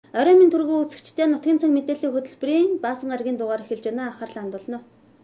Орой минь түргэн үзэгчдээ нутгийн цаг мэдээллийн хөтөлбөрийн баасан гарагийн дугаар эхэлж байна. Анхаарлаа хандуулна.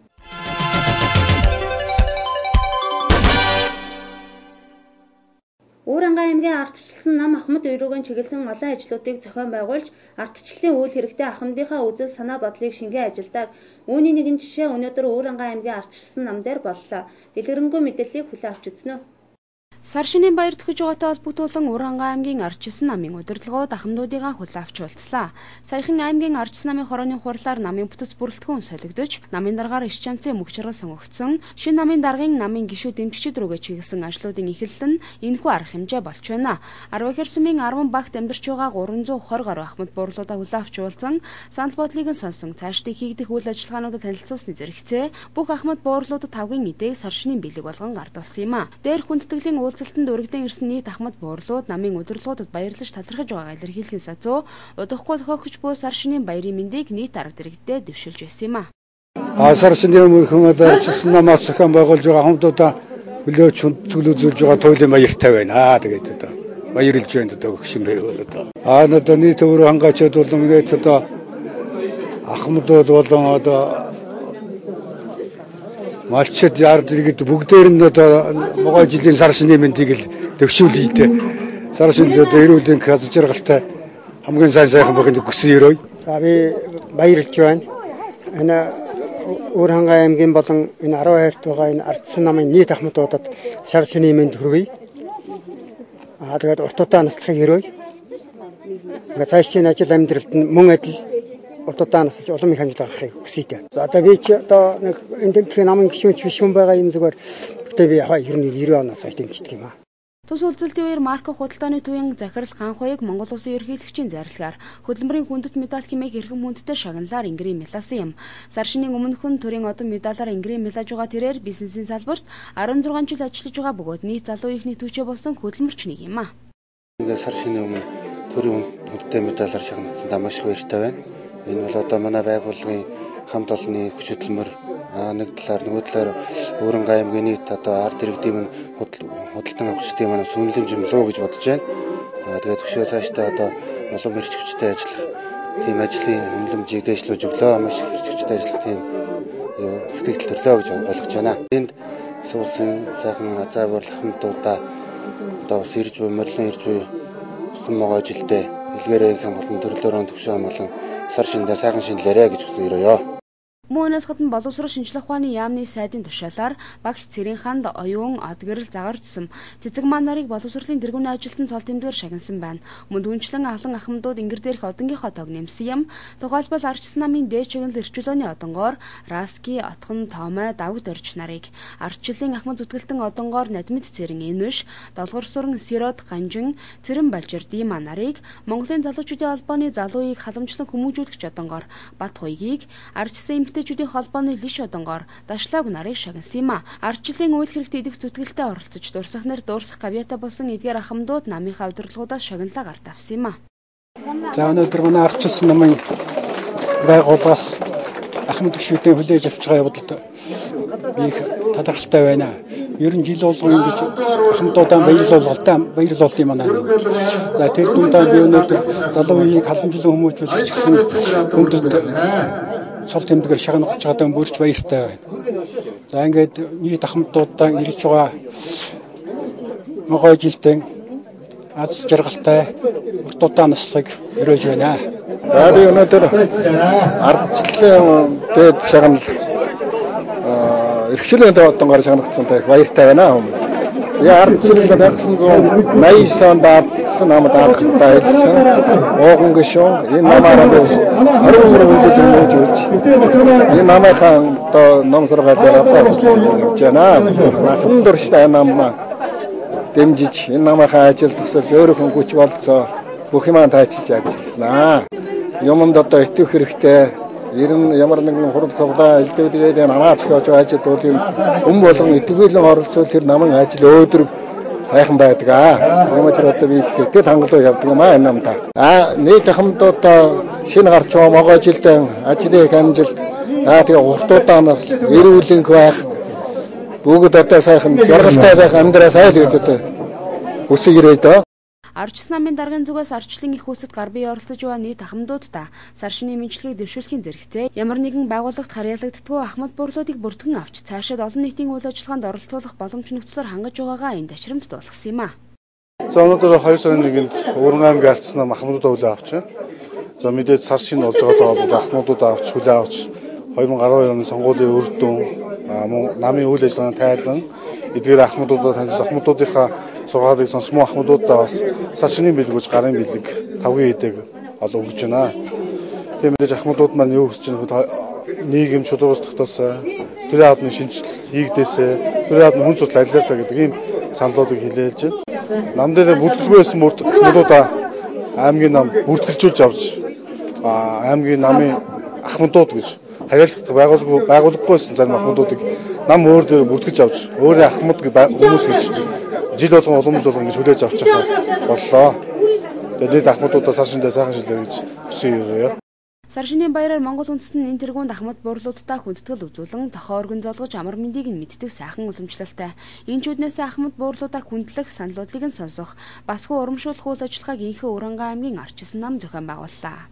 Уурангаа аймгийн ардчилсан нам Ахмад уйруугийн чиглэсэн олон ажлуудыг зохион байгуулж, ардчлалын үйл хэрэгтэй ахмадынхаа үзэл санаа бодлыг шингэн ажилдаг. Үүний нэгэн жишээ өнөөдөр Уурангаа аймгийн ардчилсан нам дээр боллоо. Дэлгэрэнгүй мэдээллийг хүлээн авч үзнэ. Сар шинийн баяр төхөж байгаатай холбогдуулан Уурангаа аймгийн ардчилсан намын удирдлагууд ахмадуудыгаа хүлээн авч уулзлаа. Саяхан аймгийн ардчилсан намын хорооны хурлаар намын бүтэц бүрэлдэхүүн солигдож, намын даргаар иш чамцын мөгчрөл сонгогдсон. Шинэ намын даргын намын гишүүд эмччид рүүгээ чиглэсэн ажлуудын эхлэл нь энэхүү арга хэмжээ болж байна. Арвахэр сумын 10 багт амьдарч байгаа 320 гаруй ахмад буурлуудаа хүлээн авч уулзсан, санал бодлыг нь сонсон, цаашдын хийгдэх үйл ажиллагаануудад танилцуулсны зэрэгцээ бүх ахмад буурлуудад тавгийн эдээг сар шинийн бэлэг болгон гардуулсан юм а. Дээр хүндэтгэлийн уулзалтанд өргөдөн ирсэн нийт ахмад буурлууд намын удирдлагуудад баярлаж талархаж байгааг илэрхийлэхээс зөө удахгүй тохиогч буй сар шинийн баярын мэндийг нийт арга дэргэдээ дэвшилж байсан юм а. Сар шинийн хүмүүст ардчилсан намаас зохион байгуулж байгаа ахмадуудаа хүлээж төлөвлөж байгаа туйлын баяртай байна. Тэгээд одоо баярлж байна одоо гүшин байвал одоо. Одоо нийт өөр хангаачд болон ингээд одоо ахмадууд болон одоо малчид яард иргэд бүгдээр нь одоо могой жилийн сар шинийн мэндийг л төвшүүлээ дээ. Сар шинд одоо эрүүлийн хязгаар жаргалтай хамгийн сайхан байхыг хүсэн өрөө. За би баярлж байна. Энэ Уурангаа аймгийн болон энэ 12-т байгаа энэ ардчилсан намын нийт ахмадуудад сар шинийн мэнд хүргэе. Тэгээд уртуудаа наслахыг өрөөе. Ингээ цаашдын ажил амьдралд мөн адил уртуудаа насч улам их амжилт авахыг хүсье. За одоо би чи одоо нэг энэ намын гишүүнч биш хүн байгаа юм зүгээр. Гэтэ би яхаа 90 оноос хойш дэмждэг юм аа. Тус уулзалтын үеэр Марко худалдааны төвийн захирал Ганхоёг Монгол Улсын ерөнхийлөгчийн зарлигаар хөдөлмөрийн хүндэт медаль хэмээх эрхэм хүндтэй шагналаар ингэрийн мэласан юм. Сар шинийн өмнөхөн төрийн одон медалаар ингэрийн мэлаж байгаа тэрээр бизнесийн салбарт 16 жил ажиллаж байгаа бөгөөд нийт залуу ихний түүчээ болсон хөдөлмөрч нэг юм аа. Сар шинийн өмнө төрийн хүндтэй медалаар шагнагдсандаа маш баяртай байна. Энэ бол одоо манай байгууллагын хамт олонны хүч хөдөлмөр нэг талаар нөгөө талаар Уурангаа аймгийн нийт одоо ард иргэдийн худалдан авахчдын манай сүнэлэмж юм лөө гэж бодож байна. Тэгээд хөшөө цаашдаа одоо улам эрч хүчтэй ажиллах тийм ажлын үнэлэмжийг дээшлүүлж өглөө маш эрч хүчтэй ажиллах тийм сэтгэл төрлөө гэж ойлгож байна. Энд суусан сайхан азаавар ахмадуудаа одоо бас ирж буй морлон ирж буй усан могой жилдээ илгээрээ хэн болон төрлөөрөө төвшөө болон сар шиндээ сайхан шинэлээрэ гэж хүсэн өрөөё. Мөнөөс гадна боловсрол шинжилгээ ухааны яамны сайдын тушаалаар багш Цэрийн ханд оюун од гэрэл загарчсан цэцэг маань нарыг боловсролын тэргүүний ажилтан цол тэмдгээр шагнасан байна. Мөн түнчлэн ахлан ахмадууд ингэр дээрх одонгийнхоо тог нэмсэн юм. Тухайлбал ардчилсан намын дээд чиглэл эрчүүлээний одонгоор Раски, Отхон, Тоомой, Давд орч нарыг, ардчлалын ахмад зүтгэлтэн одонгоор Надмид Цэрэн Энүш, Долгор суран Сирод Ганжин, Цэрэн Балжир Дима нарыг, Монголын залуучуудын холбооны залууийг халамжлан хүмүүжүүлэгч одонгоор Бат Хуйгийг, ардчилсан эмэгтэйчүүдийн холбооны Лиш одонгоор Дашлаг нарыг шагнасан юм а. Ардчлалын үйл хэрэгт идэх зүтгэлтэй оролцож дурсахнаар дуурсах гавьяатай болсон эдгээр ахмадууд намынхаа удирдлагуудаас шагналаа гарт авсан юм а. За өнөөдөр манай ардчилсан намын байгууллагаас ахмад гишүүдийн хүлээж авч байгаа явдалд би их талархалтай байна. Ер нь жил болгон ингэж ахмадуудаа баярлуулалт юм аа. За тэр дундаа би өнөөдөр залуу үеийг халамжлан хүмүүжүүлэх гэсэн хүндэт цол тэмдгээр шагнах чадсан бүрч баяртай байна. За ингээд нийт ахмадуудаа ирж байгаа могой жилдээ аз жаргалтай уртуудаа наслахыг өрөөж байна. За би өнөөдөр ардчлалын дээд шагнал эрхчлээний одонгоор шагнагдсантай их баяртай байна. Би ардчлалд 1989 онд ардчлалын намд анхудаа хэлсэн. Ууган гишүүн энэ намаараа би 23 жил нөөжүүлж энэ намынхаа одоо ном сургаалаар одоо хийж байна. Насан туршдаа намаа дэмжиж энэ намынхаа ажил төгсөлж өөрийнхөө хүч болцоо бүх юмаа тайлчилж ажиллана. Юмд одоо итгэх хэрэгтэй. Ер нь ямар нэгэн хурал цуглаа илдүүлгээд намаа зохиож ажил бол юм болгон итгэлэн оролцвол тэр намын ажил өөдрөг сайхан байдаг аа. Ямар ч одоо би сэтгэл хангалуун явдаг юм аа энэ намдаа. Нийт ахмадуудаа шинэ гарч байгаа могой жилдээ ажлын их амжилт тэгээ уртуудаа нас эрүүлэнх байх бүгд одоо сайхан жаргалтай байх амьдраа сайл гэж одоо хүсэж ирээд. Ардчилсан намын даргын зүгээс ардчлалын их үүсэд гар бие оролцож байгаа нийт ахмадуудаа сар шинийн мэдлэгийг дэвшүүлэхийн зэрэгцээ ямар нэгэн байгууллагт харьяалагддаггүй ахмад буурлуудыг бүртгэн авч цаашид олон нийтийн үйл ажиллагаанд оролцуулах боломж нөхцөлөөр хангаж байгаагаа энэ ташрамд дуулгасан юм а. За өнөөдөр 2 сарын 1-нд Өвөрн аймгийн ардчилсан нам ахмадуудаа хүлээн авч байна. За мэдээж сар шинэ болж байгаа тоогоо ахмадуудаа авч хүлээн авч 2012 оны сонгуулийн үр дүн намын үйл ажиллагааны тайлан эдгээр ахмадуудаа таньж ахмадуудынхаа сургаалыг сонсч мөн ахмадуудаа бас сар шинийн бэлгүүж гарын бэлэг 5-гийн эдэг олоо өгч байна. Тийм мэдээж ахмадууд маань юу хүсэж байгаа нийгэм шударгаас тогтоосоо тэр яадны шинжил хийгдээсээ тэр яадны хүн судлал ажилласаа гэдэг ийм саналуудыг хэлээлж байна. Нам дээр бүртгэлгүй байсан ахмадуудаа аймгийн нам бүртгэлжүүлж авч аймгийн намын ахмадууд гэж харьяалагдах байгууллаггүйсэн зарим ахмадуудыг нам өөр дээр бүртгэж авч өөрөө ахмад хүмүүс гэж жил болгон уламж болгон гэж хүлээж авч байгаа боллоо. Тэгээд ахмадуудаа сар шиндээ сайхан шилжүүлээ гэж хүсье. Сар шинийн баяраар Монгол үндэстэн энэ тэргуунд ахмад буурлуудтай хүндэтгэл үзүүлэн тохоо өргөн золгож амар мэндийг нь мэддэг сайхан уламжлалтай. Энчүүднээс ахмад буурлуудаа хүндлэх саналуудлыг нь сонсох, басгүй урамшуулах үйл ажиллагааг Инхэ Уранга аймгийн ардчилсан нам зохион байгууллаа.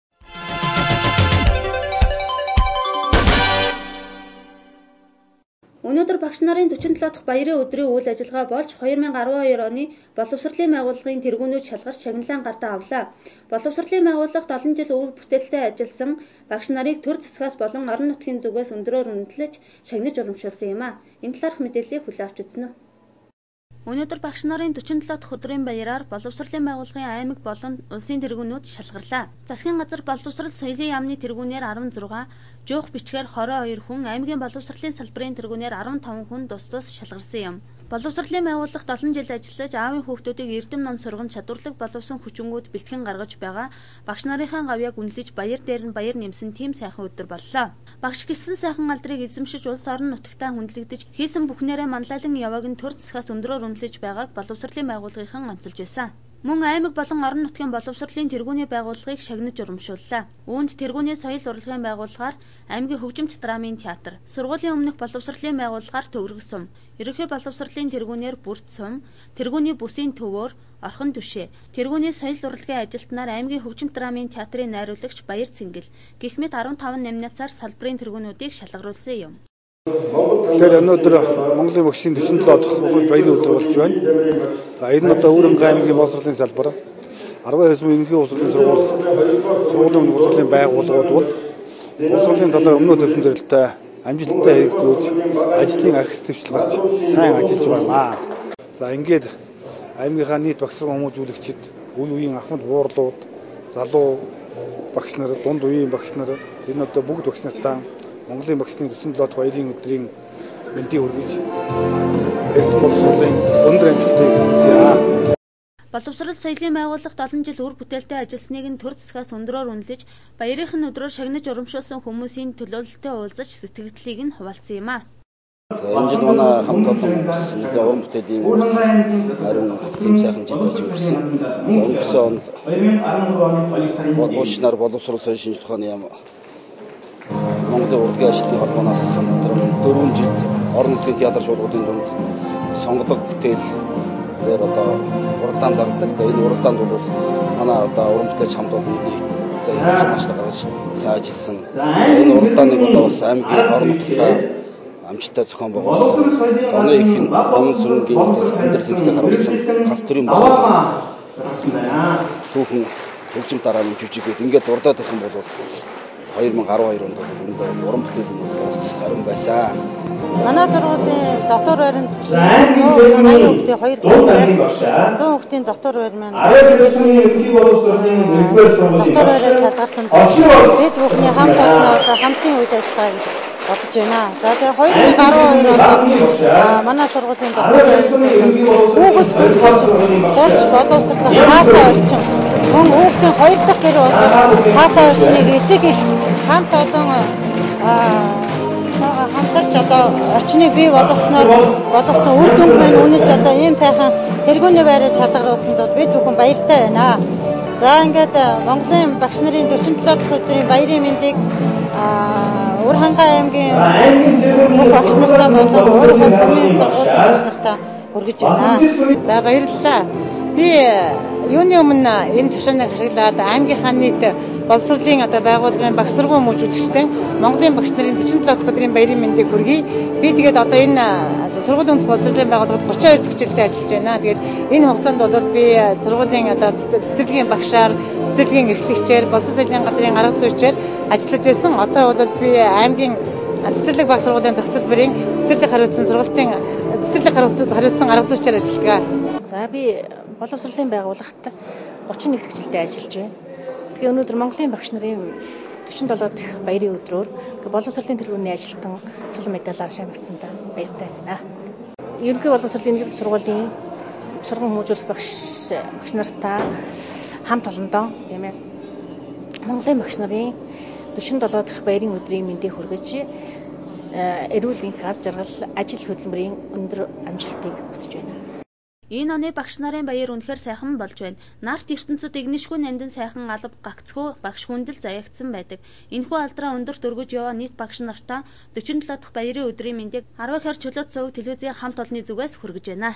Өнөөдөр багш нарын 47 дахь баярын өдрийн үйл ажиллагаа болж 2012 оны боловсролын байгууллагын тэргүүнүүд шалгарч шагналан гартаа авлаа. Боловсролын байгууллагт олон жил үйл бүтээлтэй ажилласан багш нарыг төр засгаас болон орон нутгийн зүгээс өндрөөр үнэлж шагнаж урамшуулсан юм а. Энэ талаарх мэдээллийг хүлээн авч үзнэ. Өнөөдөр багш нарын 47 дахь өдрийн баяраар боловсролын байгууллагын аймаг болон улсын тэргүүнүүд шалгарлаа. Засгийн газар боловсрол соёлын яамны тэргүүнээр 16, жуух бичгээр 22 хүн, аймгийн боловсролын салбарын тэргүүнээр 15 хүн тус шалгарсан юм. Боловсролын байгууллагт олон жил ажиллаж аавын хүүхдүүдийг эрдэм ном сурган чадварлаг боловсон хүчингүүд бэлтгэн гаргаж байгаа багш нарынхаа гавьяаг үнэлж баяр дээр нь баяр нэмсэн тийм сайхан өдөр боллоо. Багш гисэн сайхан алдрыг эзэмшиж улс орон нутагтаа хүндлэгдэж хийсэн бүхнээрээ манлайлан явааг нь төр засгаас өндрөөр үнэлж байгааг боловсролын байгууллагынхан онцолж байсан. Мөн аймаг болон орон нутгийн боловсролын тэргүүний байгууллагыг шагнаж урамшууллаа. Үүнд тэргүүний соёл урлагийн байгууллагаар аймгийн хөгжимт драмын театр, сургуулийн өмнөх боловсролын байгууллагаар төгрөг сум, ерөнхий боловсролын тэргүүнээр бүрд сум, тэргүүний бүсийн төвөөр, орхон түшээ, тэргүүний соёл урлагийн ажилтнаар аймгийн хөгжимт драмын театрын найруулагч Баяр Цэнгэл гэх мэт 15 номинацаар салбарын тэргүүнүүдийг шалгаруулсан юм. Тэгэхээр өнөөдөр Монголын багшийн 47 дахь баярын өдөр болж байна. За энэ нь одоо Өвөрнга аймгийн боловсролын салбар 12 ерөнхий боловсролын сургуулийн боловсролын байгууллагууд бол боловсролын талаар өмнөө төвлөрсөн зэрэгтэй амжилттай хэрэгжүүлж ажлын ахис төвчл гарч сайн ажиллаж байна. За ингээд аймгийнхаа нийт багш сургаан хүмүүжүүлэгчид, үе үеийн ахмад буурлууд, залуу багш нар, дунд үеийн багш нар энэ одоо бүгд багш нартаа Монголын багшны 47 дахь баярын өдрийн мэндийг хүргэж эрдэм боловсролын өндөр амжилтыг хүсье. Боловсрол соёлын байгууллагт олон жил үр бүтээлтэй ажилласныг нь төр засгаас өндрөөр үнэлж, баярын өдрөөр шагнаж урамшуулсан хүмүүсийн төлөөлөлтөд уулзаж сэтгэгдлийг нь хуваалцсан юм а. За энэ жил манай хамт олон бас нэлээд уран бүтээлийн харин тийм сайхан жил байж өнгөрсөн. За өнгөрсөн онд 2013 оны уушнаар боловсрол соёлын шинжилгээ ухааны яам Монголын урлагийн ажилтны холбооноос хамтран 4 жил орон нутгийн театр шуулгуудын дунд сонгодог бүтээлээр одоо уралдаан зарладаг. За энэ уралдаанд бол манай одоо уран бүтээлч хамт олон нийтдээ хэвлэл машлаг гаргаж сайжилсан. За энэ уралдааныг одоо бас аймгийн орон нутгатаа амжилттай зохион байгуулсан. За оны ихэнх өмнө сүрэнгийн амьдрал сэтгүүлийг харуулсан хас төрийн түүхэн хөгжим дараа нь жүжигээд ингээд дурдаад их юм бол 2012 онд бол уран бүтээлийн бас харин байсан. Манай сургуулийн дотор байранд 180 хүүхдийн 2 бүртээ 100 хүүхдийн дотор байр маань дотор байраар шалгарсан. Бид бүхний хамт олноо одоо хамтын үйл ажиллагаа гэж бодож байна. За тэгээ 2012 онд манай сургуулийн дотор хүүхэд сурч боловсруулах таатай орчин мөн хүүхдийн 2 дахь гэр болох таатай орчныг эцэг их хамт олон хамтарч одоо орчныг бий болгосон үр дүнд маань үнэж одоо ийм сайхан тэргүүний байраар шалгаруулсанд бол бид бүхэн баяртай байна. За ингээд Монголын багш нарын 47 дахь өдрийн баярын мэндийг Өвөрнга аймгийн багш нартай болон өөрийнхөө сүмийн сургуулийн багш нартай хүргэж байна. За баярлалаа. Би юуны өмнө энэ төвшөнийг ашиглаад аймгийнхаа нийт боловсролын байгууллагын багш сургууль мөржүүлэгчтэй Монголын багш нарын 47 дахь өдрийн баярын мэндийг хүргэе. Би тэгээд одоо энэ сургуулийн боловсролын байгууллагад 32 дахь жилдээ ажиллаж байна. Тэгээд энэ хугацаанд бол би сургуулийн цэцэрлэгийн багшаар, цэцэрлэгийн эрхлэгчээр, боловсролын газрын арга зүйчээр ажиллаж байсан. Одоо бол би аймгийн цэцэрлэг баг сургуулийн төгсөлбөрийн цэцэрлэг хариуцсан арга зүйчээр ажиллагаа. За би боловсролын байгууллагт 31 дахь жилдээ ажиллаж байна. Тэгээ өнөөдөр Монголын багш нарын 47 дахь баярын өдрөөр боловсролын тэргүүний ажилтан цулан медалаар шагнагдсандаа баяртай байна. Ерөнхий боловсролын нэгдүгээр сургуулийн сургууль хүмүүжүүлэх багш нартай хамт олондоо тийм ээ Монголын багш нарын 47 дахь баярын өдрийн мэндийг хүргэж эрүүл энх аз жаргал ажил хөдөлмөрийн өндөр амжилтыг хүсэж байна. Энэ оны багш нарын баяр үнэхээр сайхан болж байна. Нарт ертөнцид игнэшгүй нандин сайхан алба гагцхүү багш хүндэл заягдсан байдаг. Энэхүү алдраа өндөрт өргөж яваа нийт багш нартаа 47 дахь баярын өдрийн мэндийг 10 хэр чөлөөт суваг телевизийн хамт олонны зүгээс хүргэж байна.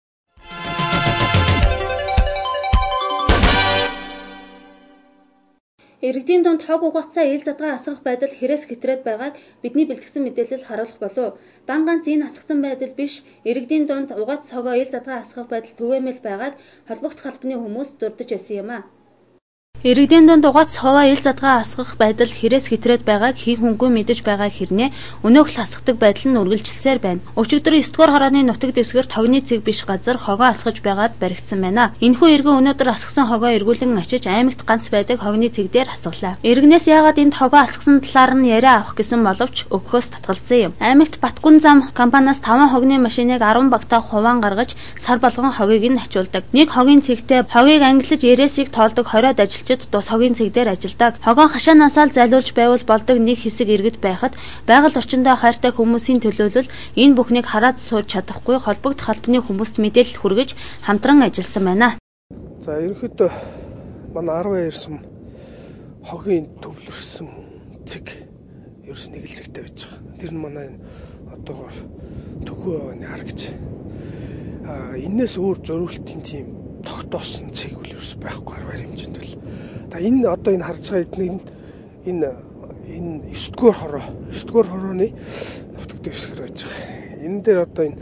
Иргэдийн дунд хог угаацаа ил задгаа асгах байдал хэрээс хэтрээд байгааг бидний бэлтгэсэн мэдээлэл харуулах болов. Дан ганц энэ асгасан байдал биш, иргэдийн дунд угаац цогоо ил задгаа асгах байдал түгээмэл байгааг холбогд халбаны хүмүүс дурдж байсан юм а. Иргэдийн дунд угаац цогоо ил задгаа асгах байдал хэрээс хэтрээд байгааг хин хүнгүй мэдэж байгаа хэрнээ өнөөх л асгадаг байдал нь үргэлжилсээр байна. Өчигдөр 9-р хорооны нутаг дэвсгэр тогны цэг биш газар хогоо асгаж байгаад баригдсан байна. Энэхүү иргэн өнөөдөр асгасан хогоо эргүүлэн ачиж аймагт ганц байдаг хогны цэг дээр асгалаа. Иргэнээс яагаад энд хогоо асгасан талаар нь яриа авах гэсэн боловч өгөхөөс татгалзсан юм. Аймагт Батгүн зам компаниас 5 хогны машиныг 10 багтаа хуваан гаргаж сар болгон хогийг нь ачуулдаг. Нэг хогийн цэгтээ хогийг ангилж ярээсийг тоолдог 20-од ажилчид тус хогийн цэг дээр ажилдаг. Хогоо хашаанаасаа зайлуулж байвал болдог нэг хэсэг иргэд байхад байгаль орчиндөө хайртай хүмүүсийн төлөөлөл энэ бүхнийг хараад сууж чадахгүй холбогд халбаны хүмүүст мэдээлэл хүргэж хамтран ажилласан байна. За ерөнхийдөө манай 12 сум хогийн төвлөрсөн цэг ерөөс нэг л цэгтэй байж байгаа. Тэр нь манай одоогоор төхөө явааны харагч. Энээс өөр зориултын тийм тогтоосон цэг үл ерөөс байхгүй 12 хэмжээнд бол. Энэ одоо энэ харж байгаа энэ 9-р хорооны нутаг дэвсгэр байж байгаа. Энэ дээр одоо энэ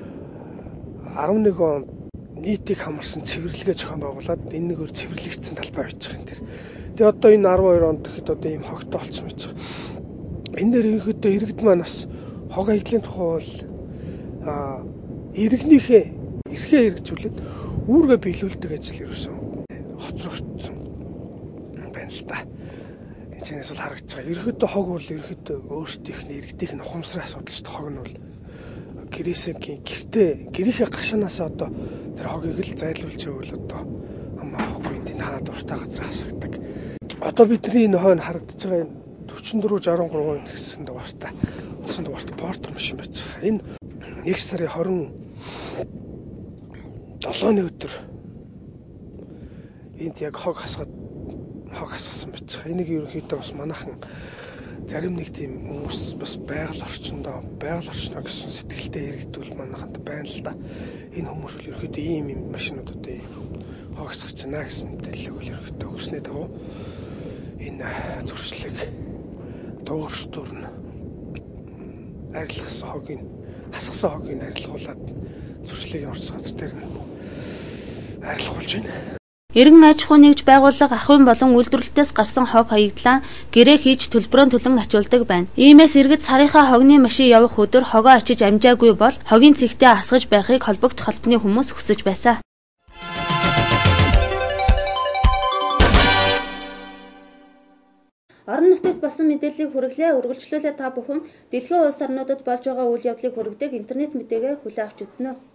11 он нийтийг хамарсан цэвэрлэгээ зохион байгуулад энэ нэгээр цэвэрлэгдсэн талбай байж байгаа энэ төр. Тэгээ одоо энэ 12 онд гэхэд одоо ийм хогтой болсон байж байгаа. Энэ дээр ерөнхийдөө иргэд маань бас хог аяллаа тухай бол иргэнийхээ эрхээ хэрэгжүүлээд үүргээ биелүүлдэг ажил ерөөсөн хоцрогдсон байна л да. Энэ цэнээс бол харагдаж байгаа. Ерөнхийдөө хог бол ерөнхийдөө өөрсдийнх нь иргэдийнх нь ухамсарын асуудал шүү дээ. Хог нь бол гэрийнхээ гашаанаас одоо тэр хогийг л зайлуулж явал одоо хамаахгүй энэ хаад уртаа газар хасагдаг. Одоо бидний энэ хойно харагдаж байгаа энэ 44-63 гэсэн дугаартай усан дугаартай портер машин байж байгаа. Энэ 1 сарын 27-ны өдөр энд яг хог хасгасан байж байгаа. Энийг ерөнхийдөө бас манайхан зарим нэг тийм хүмүүс бас байгаль орчноо гэсэн сэтгэлтэй иргэдүүл манайханд байна л да. Энэ хүмүүс бол ерөнхийдөө ийм машинууд одоо ийм хог хасгаж байна гэсэн мэдээлэл бол ерөнхийдөө өгснээ дагуу энэ зөрчлөг дуурстуур нь арилгасан хогийг арилгуулад зөрчлөгийн орц газар дээр нь арилгуулж байна. Иргэн аж ахуй нэгж байгууллага ахуйн болон үйлдвэрлэлтээс гарсан хог хаягдлаа гэрээ хийж төлбөрөөн төлөн ачуулдаг байна. Иймээс иргэд сарынхаа хогны машин явах өдөр хогоо ачиж амжаагүй бол хогийн цэгтээ асгаж байхыг холбогд халбаны хүмүүс хүсэж байсан. Орон нутагт болсон мэдээллийг хүргэлээ. Үргэлжлүүлээ та бүхэн дэлхийн улс орнуудад болж байгаа үйл явдлыг хүргэдэг интернет мэдээгээ хүлээн авч үзнэ.